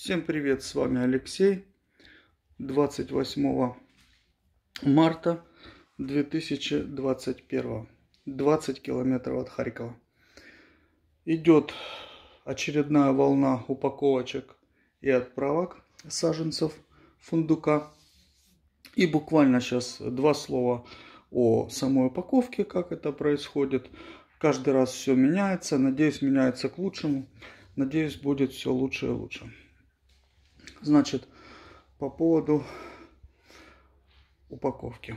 Всем привет, с вами Алексей. 28 марта 2021. 20 километров от Харькова. Идет очередная волна упаковочек и отправок саженцев фундука. И буквально сейчас два слова о самой упаковке, как это происходит. Каждый раз все меняется. Надеюсь, меняется к лучшему. Надеюсь, будет все лучше и лучше. Значит, по поводу упаковки.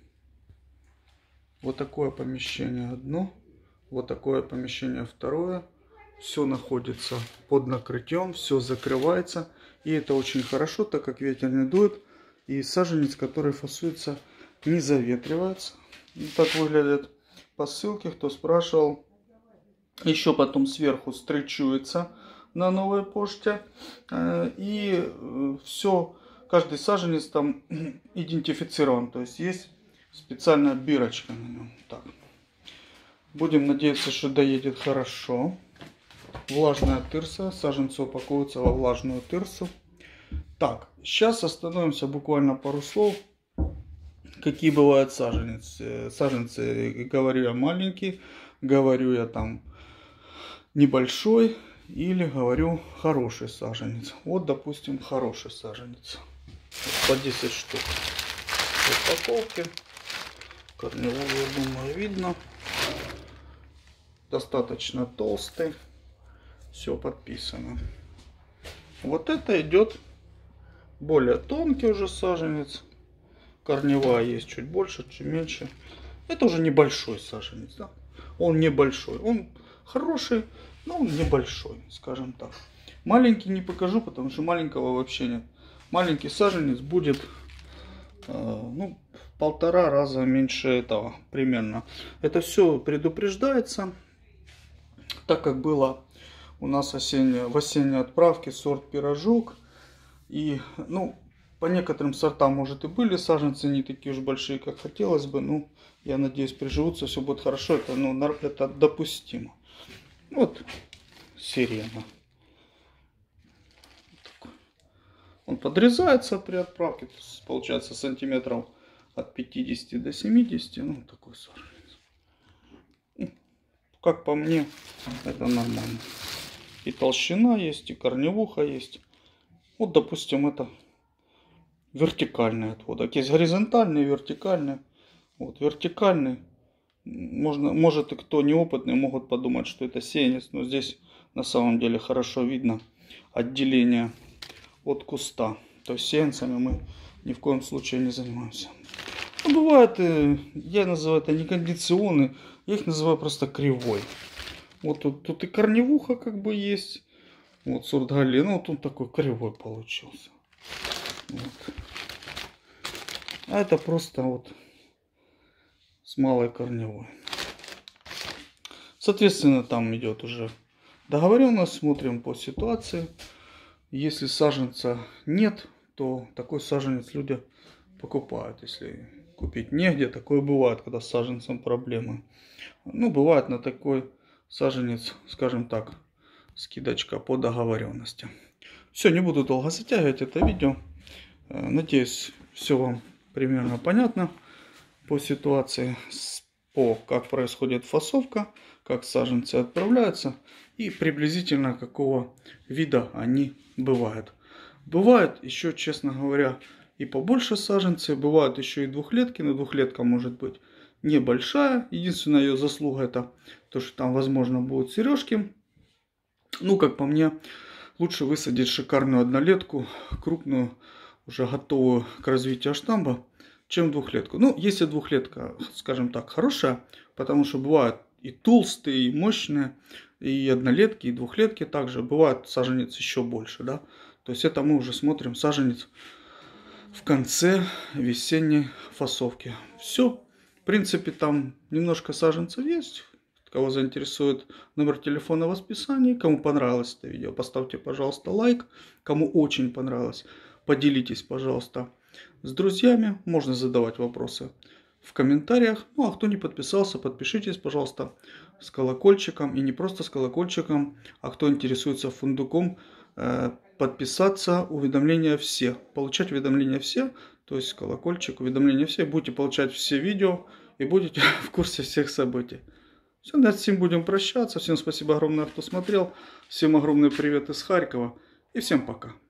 Вот такое помещение одно, вот такое помещение второе. Все находится под накрытием, все закрывается. И это очень хорошо, так как ветер не дует. И саженец, который фасуется, не заветривается. Вот так выглядят посылки, кто спрашивал. Еще потом сверху стречуется на новой почте. И все, каждый саженец там идентифицирован. То есть есть специальная бирочка на нем. Так. Будем надеяться, что доедет хорошо. Влажная тырса. Саженцы упаковываются во влажную тырсу. Так, сейчас остановимся буквально пару слов. Какие бывают саженцы. Саженцы, говорю я маленький, говорю я там небольшой, или говорю хороший саженец. Вот, допустим, хороший саженец. По 10 штук в упаковке. Корневую, я думаю, видно. Достаточно толстый. Все подписано. Вот это идет более тонкий уже саженец. Корневая есть чуть больше, чуть меньше. Это уже небольшой саженец, да? Он небольшой. Он хороший, но он небольшой, скажем так. Маленький не покажу, потому что маленького вообще нет. Маленький саженец будет в 1,5 раза меньше этого примерно. Это все предупреждается, так как было у нас в осенней отправке сорт пирожок. И по некоторым сортам, может, и были саженцы не такие уж большие, как хотелось бы. Ну, я надеюсь, приживутся, все будет хорошо. Это допустимо. Вот сирена. Он подрезается при отправке. Получается сантиметров от 50 до 70. Ну, такой саженец. Как по мне, это нормально. И толщина есть, и корневуха есть. Вот, допустим, это вертикальный отводок. Есть горизонтальный и вертикальный. Вот вертикальный. Может и кто неопытный могут подумать, что это сеянец. Но здесь на самом деле хорошо видно отделение от куста. То есть сеянцами мы ни в коем случае не занимаемся. Но бывает, я называю это некондиционный. Я их называю просто кривой. Вот тут и корневуха как бы есть. Вот сорт Галина. Вот он такой кривой получился. Вот. А это просто вот с малой корневой. Соответственно, там идет уже договоренность, смотрим по ситуации. Если саженца нет, то такой саженец люди покупают. Если купить негде, такое бывает, когда с саженцем проблемы. Ну, бывает на такой саженец, скажем так, скидочка по договоренности. Все, не буду долго затягивать это видео. Надеюсь, все вам примерно понятно по ситуации, как происходит фасовка, как саженцы отправляются и приблизительно какого вида они бывают. Бывает еще, честно говоря, и побольше саженцы, бывают еще и двухлетки, но двухлетка может быть небольшая. Единственная ее заслуга это то, что там возможно будут сережки. Ну, как по мне, лучше высадить шикарную однолетку, крупную, уже готовую к развитию штамба, чем двухлетку. Ну, если двухлетка, скажем так, хорошая, потому что бывают и толстые, и мощные, и однолетки, и двухлетки также. Бывает саженец еще больше, да. То есть это мы уже смотрим саженец в конце весенней фасовки. Все. В принципе, там немножко саженцев есть. Кого заинтересует, номер телефона в описании. Кому понравилось это видео, поставьте, пожалуйста, лайк. Кому очень понравилось, поделитесь, пожалуйста, с друзьями. Можно задавать вопросы в комментариях. Ну, а кто не подписался, подпишитесь, пожалуйста, с колокольчиком. И не просто с колокольчиком, а кто интересуется фундуком, подписаться, уведомления все. Получать уведомления все, то есть колокольчик, уведомления все. Будете получать все видео и будете в курсе всех событий. Все, на этом будем прощаться. Всем спасибо огромное, кто смотрел. Всем огромный привет из Харькова. И всем пока.